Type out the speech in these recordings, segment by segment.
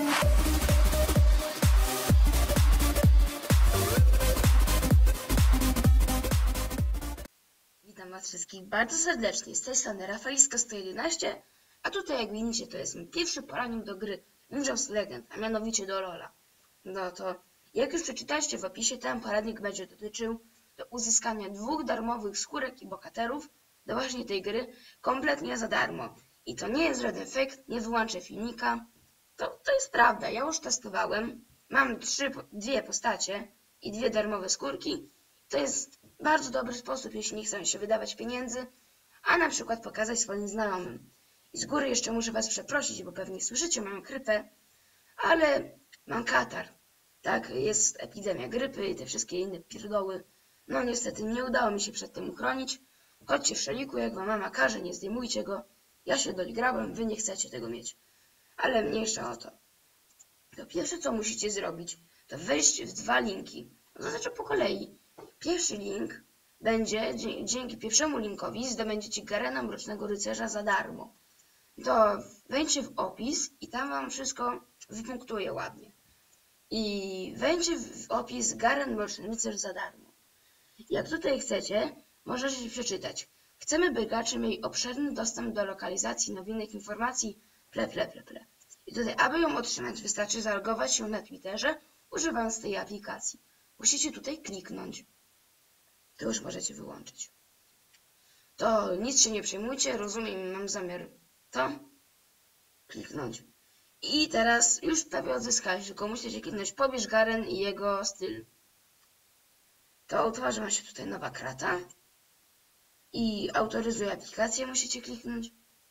Witam was wszystkich bardzo serdecznie, z tej strony Rafalisko 111, a tutaj jak widzicie to jest mój pierwszy poranek do gry Ninja's Legend, a mianowicie do LoL'a. No to jak już przeczytaliście w opisie, ten poradnik będzie dotyczył do uzyskania 2 darmowych skórek i bohaterów do właśnie tej gry kompletnie za darmo. I to nie jest żaden fake, nie wyłączę filmika, to jest prawda, ja już testowałem, mam 2 postacie i 2 darmowe skórki. To jest bardzo dobry sposób, jeśli nie chcą się wydawać pieniędzy, a na przykład pokazać swoim znajomym. I z góry jeszcze muszę was przeprosić, bo pewnie słyszycie moją grypę, ale mam katar. Tak, jest epidemia grypy i te wszystkie inne pierdoły. No niestety nie udało mi się przed tym uchronić. Chodźcie w szaliku, jak wam mama każe, nie zdejmujcie go. Ja się doigrałem, wy nie chcecie tego mieć. Ale mniejsza o to. To pierwsze co musicie zrobić, to wejść w 2 linki. To znaczy po kolei. Pierwszy link będzie, dzięki pierwszemu linkowi zdobędziecie Garena Mrocznego Rycerza za darmo. To wejdźcie w opis i tam wam wszystko wypunktuje ładnie. I wejdźcie w opis Garen Mroczny Rycerz za darmo. Jak tutaj chcecie, możecie przeczytać. Chcemy, by gracze mieli obszerny dostęp do lokalizacji, nowinek, informacji, ple. I tutaj, aby ją otrzymać, wystarczy zalogować się na Twitterze, używając tej aplikacji. Musicie tutaj kliknąć. To już możecie wyłączyć. To nic się nie przejmujcie, rozumiem, mam zamiar to kliknąć. I teraz już prawie odzyskałeś, tylko musicie kliknąć pobierz Garen i jego styl. To utworzy wam się tutaj nowa krata. I autoryzuj aplikację musicie kliknąć.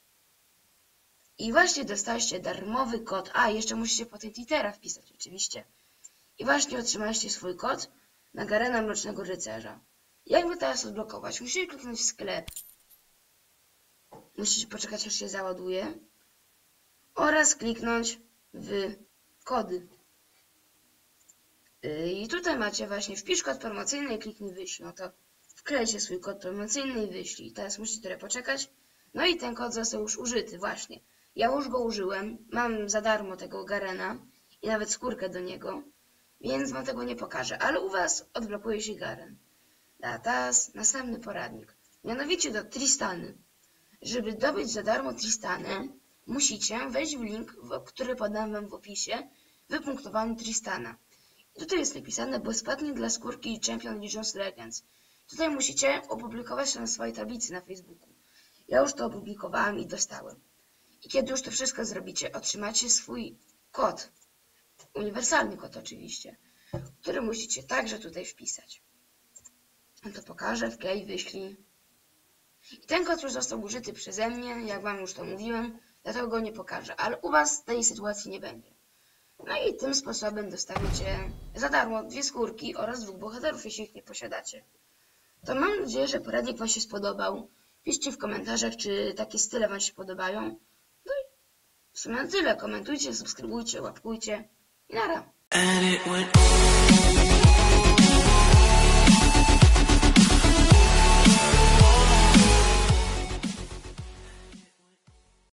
I właśnie dostaliście darmowy kod. A, jeszcze musicie potem Twittera wpisać oczywiście. I właśnie otrzymaliście swój kod na Garena Mrocznego Rycerza. Jak go teraz odblokować? Musicie kliknąć w sklep. Musicie poczekać, aż się załaduje. Oraz kliknąć w kody. I tutaj macie właśnie wpisz kod promocyjny i kliknij wyślij. No to wklejcie swój kod promocyjny i wyślij. Teraz musicie trochę poczekać. No i ten kod został już użyty właśnie. Ja już go użyłem. Mam za darmo tego Garena i nawet skórkę do niego. Więc wam tego nie pokażę. Ale u was odblokuje się Garen. A teraz następny poradnik. Mianowicie do Tristany. Żeby zdobyć za darmo Tristanę, musicie wejść w link, który podam wam w opisie, wypunktowany Tristana. I tutaj jest napisane bezpłatnie dla skórki Champion Ninja's Legends. Tutaj musicie opublikować to na swojej tablicy na Facebooku. Ja już to opublikowałem i dostałem. I kiedy już to wszystko zrobicie, otrzymacie swój kod. Uniwersalny kod oczywiście, który musicie także tutaj wpisać. To pokażę, wklej, wyślij. I ten kod już został użyty przeze mnie, jak wam już to mówiłem, dlatego go nie pokażę, ale u was tej sytuacji nie będzie. No i tym sposobem dostawicie za darmo 2 skórki oraz 2 bohaterów, jeśli ich nie posiadacie. To mam nadzieję, że poradnik wam się spodobał. Piszcie w komentarzach, czy takie style wam się podobają. No i w sumie na tyle. Komentujcie, subskrybujcie, łapkujcie i nara.